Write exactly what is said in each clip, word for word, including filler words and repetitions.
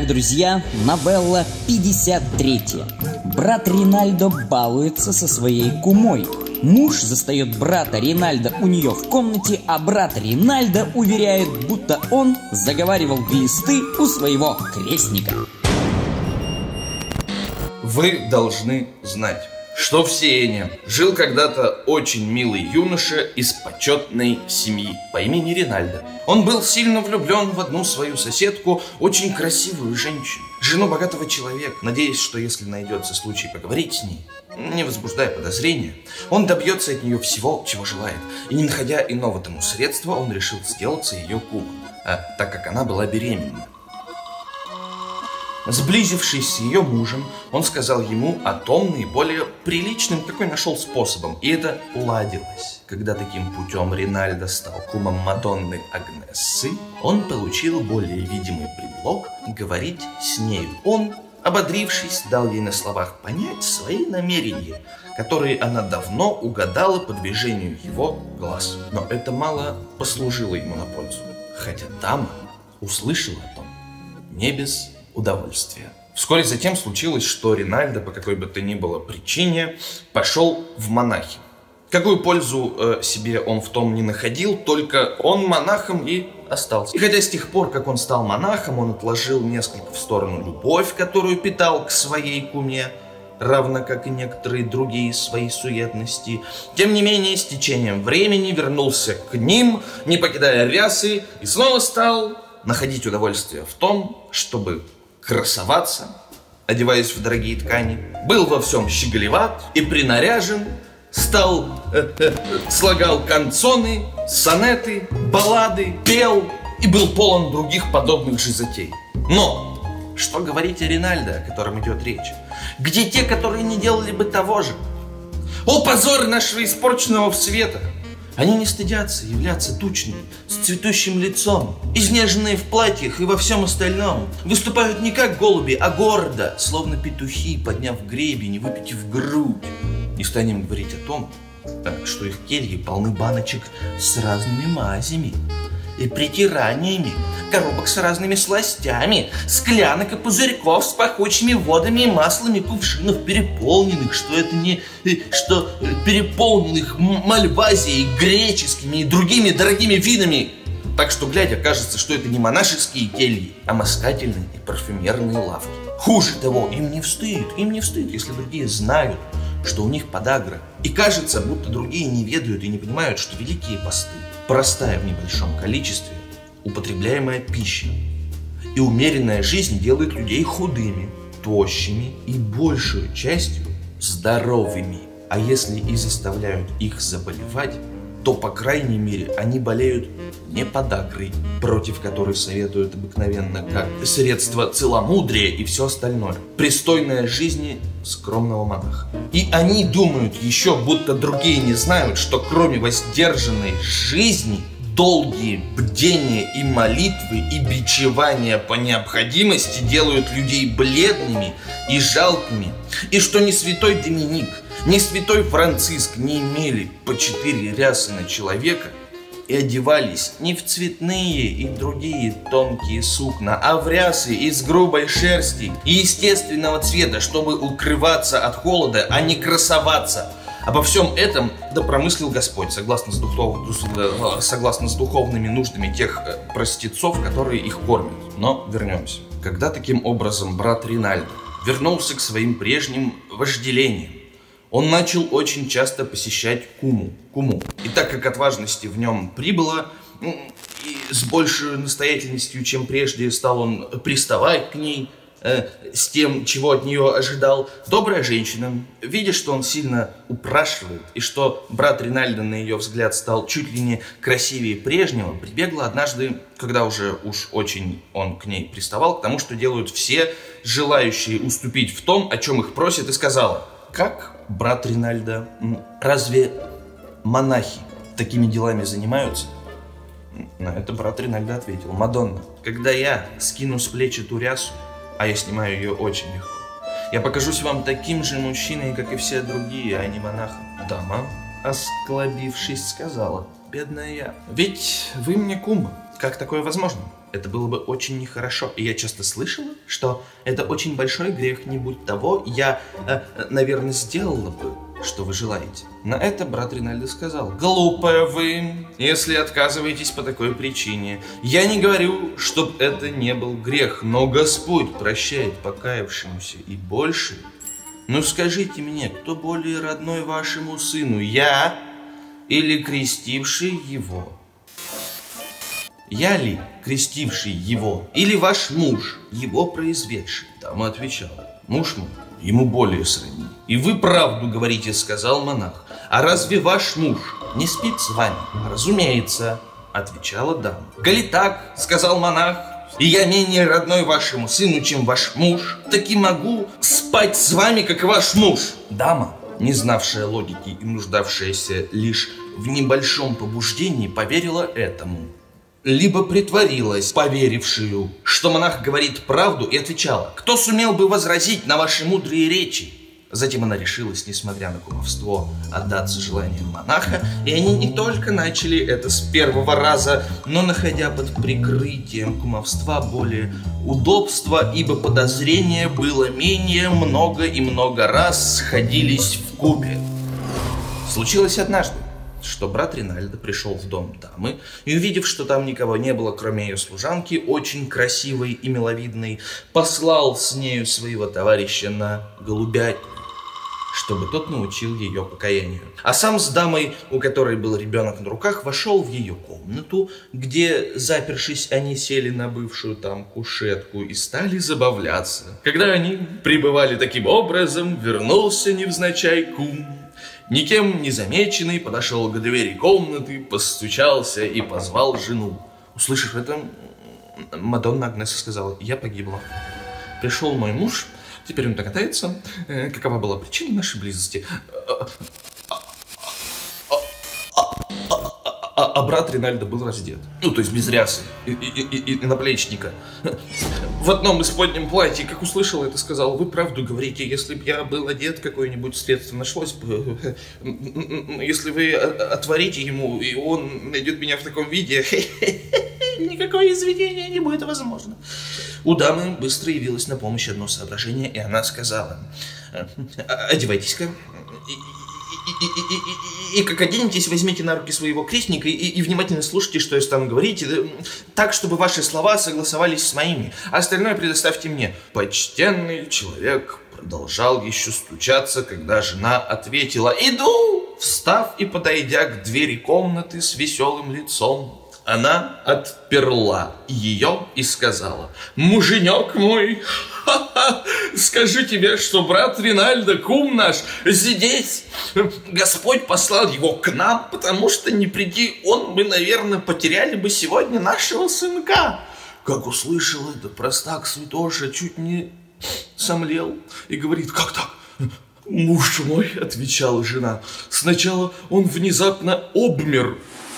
Итак, друзья, новелла пятьдесят три. Брат Ринальдо балуется со своей кумой. Муж застает брата Ринальдо у нее в комнате, а брат Ринальдо уверяет, будто он заговаривал глисты у своего крестника. Вы должны знать, что в Сиене жил когда-то очень милый юноша из почетной семьи по имени Ринальдо. Он был сильно влюблен в одну свою соседку, очень красивую женщину, жену богатого человека, надеясь, что если найдется случай поговорить с ней, не возбуждая подозрения, он добьется от нее всего, чего желает. И не находя иного тому средства, он решил сделаться ее кумом, а, так как она была беременна. Сблизившись с ее мужем, он сказал ему о том наиболее приличном, какой нашел способом, и это уладилось. Когда таким путем Ринальдо стал кумом Мадонны Агнессы, он получил более видимый предлог говорить с нею. Он, ободрившись, дал ей на словах понять свои намерения, которые она давно угадала по движению его глаз. Но это мало послужило ему на пользу, хотя дама услышала о том не без удовольствия. Вскоре затем случилось, что Ринальдо, по какой бы то ни было причине, пошел в монахи. Какую пользу э, себе он в том не находил, только он монахом и остался. И хотя с тех пор, как он стал монахом, он отложил несколько в сторону любовь, которую питал к своей куме, равно как и некоторые другие свои суетности, тем не менее, с течением времени вернулся к ним, не покидая рясы, и снова стал находить удовольствие в том, чтобы красоваться, одеваясь в дорогие ткани, был во всем щеголеват и принаряжен, стал, э, э, слагал канцоны, сонеты, баллады, пел и был полон других подобных же затей. Но, что говорить о Ринальдо, о котором идет речь? Где те, которые не делали бы того же? О, позор нашего испорченного света! Они не стыдятся являться тучными, с цветущим лицом, изнеженные в платьях и во всем остальном. Выступают не как голуби, а гордо, словно петухи, подняв гребень и выпитив грудь. Не станем говорить о том, что их кельи полны баночек с разными мазями и притираниями, коробок с разными сластями, склянок и пузырьков с пахучими водами и маслами, кувшинов переполненных, что это не... что переполненных мальвазией, греческими и другими дорогими винами. Так что, глядя, кажется, что это не монашеские кельи, а москательные и парфюмерные лавки. Хуже того, им не встыд, им не встыд, если другие знают, что у них подагра. И кажется, будто другие не ведают и не понимают, что великие посты, простая в небольшом количестве, употребляемая пища и умеренная жизнь делает людей худыми, тощими и большую частью здоровыми. А если и заставляют их заболевать, то, по крайней мере, они болеют не подагрой, против которой советуют обыкновенно как средство целомудрия и все остальное. Пристойная жизни скромного монаха. И они думают еще, будто другие не знают, что кроме воздержанной жизни, долгие бдения и молитвы и бичевания по необходимости делают людей бледными и жалкими, и что ни святой Доминик, ни святой Франциск не имели по четыре рясы на человека и одевались не в цветные и другие тонкие сукна, а в рясы из грубой шерсти и естественного цвета, чтобы укрываться от холода, а не красоваться. Обо всем этом да промыслил Господь, согласно с, духов... согласно с духовными нуждами тех простецов, которые их кормят. Но вернемся. Когда таким образом брат Ринальдо вернулся к своим прежним вожделениям, он начал очень часто посещать куму. куму. И так как от важности в нем прибыло, и с большей настоятельностью, чем прежде, стал он приставать к ней, с тем, чего от нее ожидал, добрая женщина, видя, что он сильно упрашивает и что брат Ринальдо, на ее взгляд, стал чуть ли не красивее прежнего, прибегла однажды, когда уже уж очень он к ней приставал, к тому, что делают все желающие уступить в том, о чем их просят, и сказала: «Как, брат Ринальдо, разве монахи такими делами занимаются?» На это брат Ринальдо ответил: «Мадонна, когда я скину с плеч эту рясу, а я снимаю ее очень легко, я покажусь вам таким же мужчиной, как и все другие, а не монахом». Дама, осклабившись, сказала: «Бедная я, ведь вы мне кума, Как такое возможно? Это было бы очень нехорошо. И я часто слышала, что это очень большой грех. Не будь того, я, э, наверное, сделала бы, что вы желаете. На это брат Ринальдо сказал: глупая вы, если отказываетесь по такой причине. Я не говорю, чтоб это не был грех, но Господь прощает покаявшемуся и больше. Ну скажите мне, кто более родной вашему сыну, я или крестивший его? Я ли крестивший его, или ваш муж, его произведший? Дама отвечала: муж мой, ему более сродни. И вы правду говорите, сказал монах. А разве ваш муж не спит с вами? Разумеется, отвечала дама. Коли так, сказал монах, и я менее родной вашему сыну, чем ваш муж, так и могу спать с вами, как ваш муж. Дама, не знавшая логики и нуждавшаяся лишь в небольшом побуждении, поверила этому. Либо притворилась поверившую, что монах говорит правду, и отвечала: кто сумел бы возразить на ваши мудрые речи? Затем она решилась, несмотря на кумовство, отдаться желаниям монаха, и они не только начали это с первого раза, но, находя под прикрытием кумовства более удобства, ибо подозрения было менее, много и много раз сходились вкупе. Случилось однажды, что брат Ринальдо пришел в дом дамы и, увидев, что там никого не было, кроме ее служанки, очень красивой и миловидной, послал с нею своего товарища на голубятню, чтобы тот научил ее покаянию. А сам с дамой, у которой был ребенок на руках, вошел в ее комнату, где, запершись, они сели на бывшую там кушетку и стали забавляться. Когда они пребывали таким образом, вернулся невзначай кум. Никем не замеченный подошел к двери комнаты, постучался и позвал жену. Услышав это, Мадонна Агнеса сказала: я погибла. Пришел мой муж, теперь он догадается, какова была причина нашей близости. А, а брат Ринальдо был раздет. Ну, то есть без рясы и, и, и, и наплечника. В одном исподнем платье. Как услышал это, сказал: вы правду говорите, если бы я был одет, какое-нибудь средство нашлось бы. Если вы отворите ему, и он найдет меня в таком виде, никакое извинение не будет возможно. У дамы быстро явилось на помощь одно соображение, и она сказала: одевайтесь-ка. И, и, и, и, и как оденетесь, возьмите на руки своего крестника и, и внимательно слушайте, что я стану говорить, так, чтобы ваши слова согласовались с моими, а остальное предоставьте мне. Почтенный человек продолжал еще стучаться, когда жена ответила: иду! Встав и подойдя к двери комнаты с веселым лицом, она отперла ее и сказала: муженек мой, ха-ха, скажу тебе, что брат Ринальдо, кум наш, здесь. Господь послал его к нам, потому что не приди он, мы, наверное, потеряли бы сегодня нашего сынка. Как услышал это, простак святоша чуть не сомлел и говорит: как так? Муж мой, отвечала жена, сначала он внезапно обмер.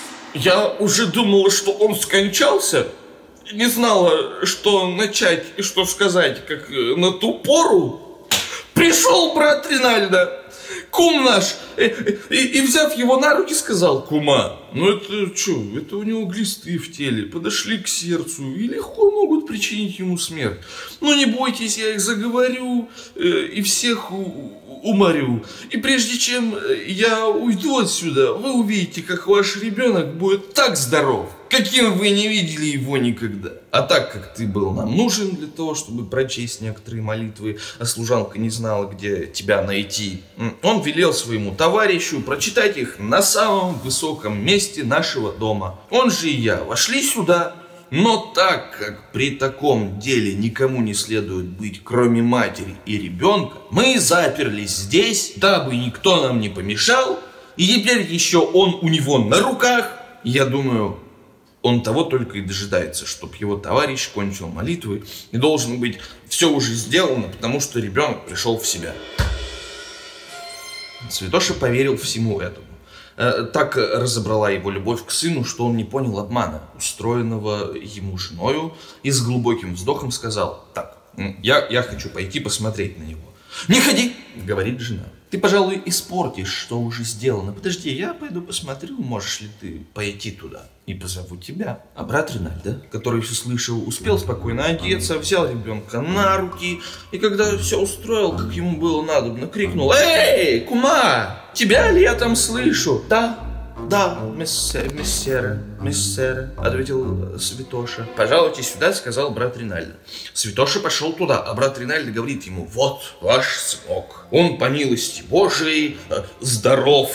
Я уже думала, что он скончался, не знала, что начать и что сказать, как на ту пору. Пришел брат Ринальдо, кум наш, и, и, и взяв его на руки, сказал: кума, ну это что, это у него глисты в теле, подошли к сердцу и легко могут причинить ему смерть. Ну не бойтесь, я их заговорю э, и всех у, уморю. И прежде чем я уйду отсюда, вы увидите, как ваш ребенок будет так здоров, каким вы не видели его никогда. А так как ты был нам нужен для того, чтобы прочесть некоторые молитвы, а служанка не знала, где тебя найти, он велел своему товарищу прочитать их на самом высоком месте нашего дома. Он же и я вошли сюда. Но так как при таком деле никому не следует быть, кроме матери и ребенка, мы заперлись здесь, дабы никто нам не помешал, и теперь еще он у него на руках. Я думаю, он того только и дожидается, чтобы его товарищ кончил молитвы, и должен быть все уже сделано, потому что ребенок пришел в себя. Святоша поверил всему этому. Так разобрала его любовь к сыну, что он не понял обмана, устроенного ему женою, и с глубоким вздохом сказал: так, я, я хочу пойти посмотреть на него. Не ходи, говорит жена. Ты Ты, пожалуй, испортишь, что уже сделано. Подожди, я пойду посмотрю, можешь ли ты пойти туда. И позову тебя. А брат Ринальдо, который все слышал, успел спокойно одеться, взял ребенка на руки, и когда все устроил, как ему было надобно, крикнул: «Эй, кума, тебя ли я там слышу?» «Да, да, мессер, мессера, мессера», ответил Святоша. «Пожалуйте сюда», сказал брат Ринальдо. Святоша пошел туда, а брат Ринальдо говорит ему: «Вот ваш сынок, он по милости Божией здоров.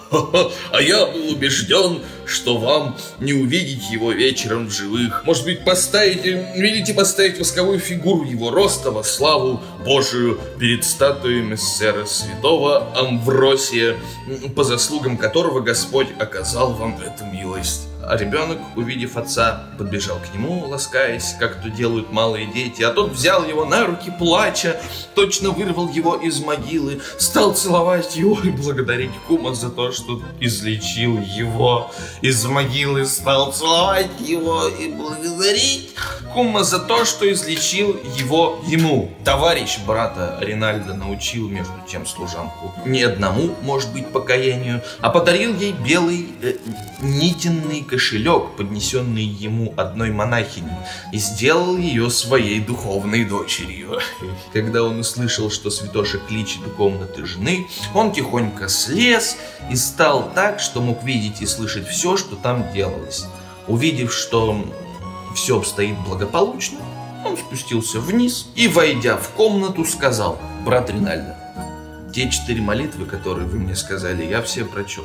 А я был убежден, что вам не увидеть его вечером в живых. Может быть, поставите, видите, поставить восковую фигуру его роста во славу Божию перед статуей мессера святого Амвросия, по заслугам которого Господь оказал вам эту милость». А ребенок, увидев отца, подбежал к нему, ласкаясь, как то делают малые дети, а тот взял его на руки, плача, точно вырвал его из могилы, стал целовать его и благодарить кума за то, что излечил его из могилы, стал целовать его и благодарить кума за то, что излечил его ему. Товарищ брата Ринальдо научил между тем служанку не одному, может быть, покаянию, а подарил ей белый э, нитенный кошелек, поднесенный ему одной монахиней, и сделал ее своей духовной дочерью. Когда он услышал, что Святоша кличет у комнаты жены, он тихонько слез и стал так, что мог видеть и слышать все, что там делалось. Увидев, что все обстоит благополучно, он спустился вниз и, войдя в комнату, сказал: «Брат Ринальдо, те четыре молитвы, которые вы мне сказали, я все прочел.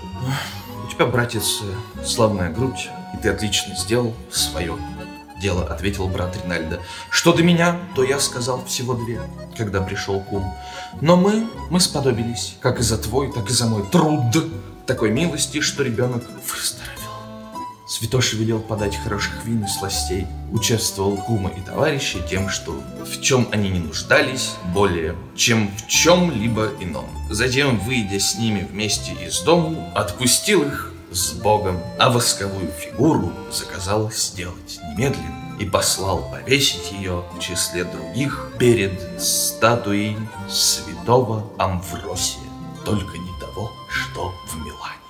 У тебя, братец, славная грудь, и ты отлично сделал свое дело», — ответил брат Ринальдо. «Что до меня, то я сказал всего две, когда пришел кум. Но мы, мы сподобились, как и за твой, так и за мой труд, такой милости, что ребенок выздоровел». Святоша велел подать хороших вин и сластей, участвовал кума и товарищи тем, что в чем они не нуждались более, чем в чем-либо ином. Затем, выйдя с ними вместе из дому, отпустил их с Богом, а восковую фигуру заказал сделать немедленно и послал повесить ее в числе других перед статуей святого Амвросия, только не того, что в Милане.